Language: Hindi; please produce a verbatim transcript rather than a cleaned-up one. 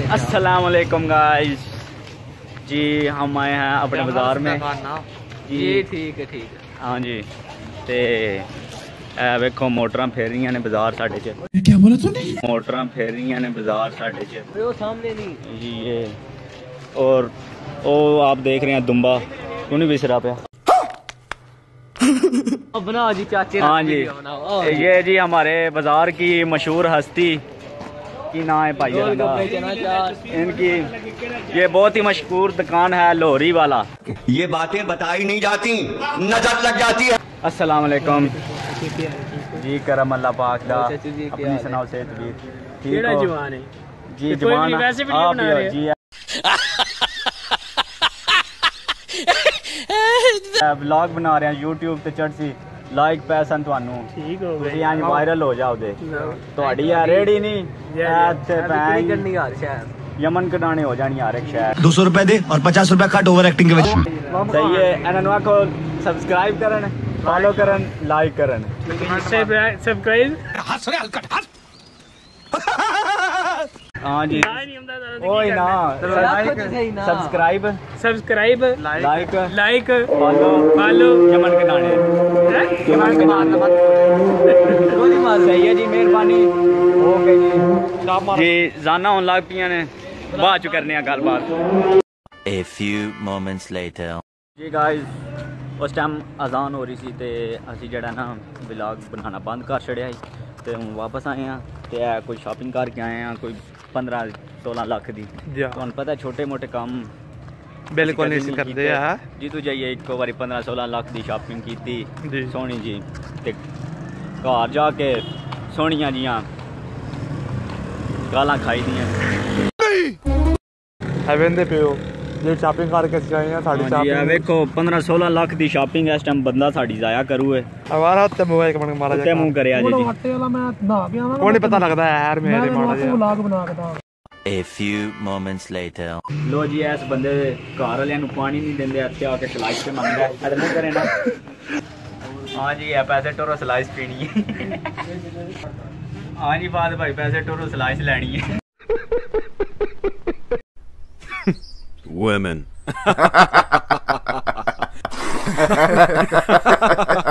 अस्सलाम वालेकुम गाइस जी, हम आए हैं अपने बाजार में जी। ठीक है ठीक है हाँ जी। ते वेखो मोटरां फेर रही ने बाजार साढ़े च। क्या बोला तूने? मोटरां फेर रही ने बाजार साढ़े च। वो सामने नहीं जी ये, और ओ आप देख रहे हैं दुम्बा क्यों नहीं बिसरा पे। बनाओ जी चाचे। हाँ जी, ये जी हमारे बाजार की मशहूर हस्ती की ना है भाई, इनकी ये बहुत ही मशहूर दुकान है lahori वाला। ये बातें बताई नहीं जाती, नजर लग जाती है। अस्सलाम वालेकुम जी, करम अल्लाह पाक दा। अपनी सुनाओ सेहत भी ठीक हो? जवान है जी जवान वैसे वीडियो बना रहे जी। व्लॉग बना रहे हैं यूट्यूब ते चढ़ सी लाइक पैसन ਤੁਹਾਨੂੰ ठीक हो ਤੁਸੀਂ ਅੱਜ ਵਾਇਰਲ ਹੋ ਜਾਓਗੇ। ਤੁਹਾਡੀ ਆ ਰੇੜੀ ਨਹੀਂ ਇੱਥੇ ਪੈਣ करनी यार शायद ਯਮਨ ਕਢਾਣੇ ਹੋ ਜਾਣੀ ਹਰ ਇੱਕ ਸ਼ਹਿਰ। दो सौ रुपए दे और पचास रुपए कट ओवर एक्टिंग के वजह। ਸਹੀ ਹੈ, ਇਹਨਾਂ ਨੂੰ ਆਖੋ ਸਬਸਕ੍ਰਾਈਬ ਕਰਨ, ਫॉलो ਕਰਨ, ਲਾइक ਕਰਨ। सब्सक्राइब हंस रहे हलकट हंस। हाँ जी ओए ना, subscribe subscribe like like follow follow Yaman के गाने यमन के गाने गोली मार। सही है जी, मेहरबानी ओके जी। जी जाना होने लग पियां ने, बाद च करने गल बात। A few moments later जी गाइस, उस टाइम अजान हो रही सी ते असी जड़ा ना व्लॉग बनाना बंद कर छड़िया ते हम वापस आए हैं ते कोई शॉपिंग करके आए हैं, कोई पंद्रह सोलह लाख दी। तुहानू पता छोटे मोटे काम बिल्कुल नहीं करते है जी। तू जाइए एक बारी पंद्रह सोलह लाख की शॉपिंग की सोहनी जी, ते घर जाके सोहनिया जियां गालां खाई दियां। पियो जे शॉपिंग करके आए हैं साडी शॉपिंग देखो पंद्रह सोलह लाख की शॉपिंग इस टाइम बंदा साडी जाया करू है। हमारा ते मुंह एक मिनट मारा ते मुंह करे जी आटे वाला मैं नहा के आवांगा, कोई नहीं पता लगदा है यार मेरे मारा जी। व्लॉग बना के दा। A few moments later लो जी, इस बंदे घर वालियां नू पानी नहीं देंदे, इत्थे आके स्लाइस पे मंगदा है। अरे नहीं करे ना। हां जी, ये पैसे टोरो स्लाइस पीनी है। हां जी बात भाई, पैसे टोरो स्लाइस लेनी है। Women